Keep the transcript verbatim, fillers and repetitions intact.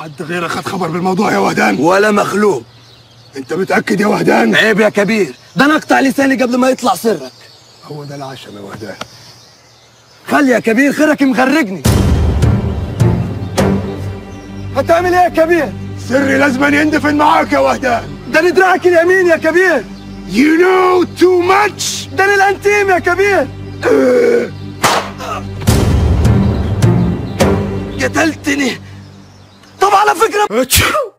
حد غيرك خد خبر بالموضوع يا وهدان؟ ولا مخلوق. انت متأكد يا وهدان؟ عيب يا كبير، ده انا اقطع لساني قبل ما يطلع سرك. هو ده العشم يا وهدان. خلي يا كبير خيرك مغرقني. هتعمل ايه يا كبير؟ سري لازم يندفن معاك يا وهدان. ده انا دراعك اليمين يا كبير. You know too much. ده انا الانتيم يا كبير. قتلتني. طب على فكرة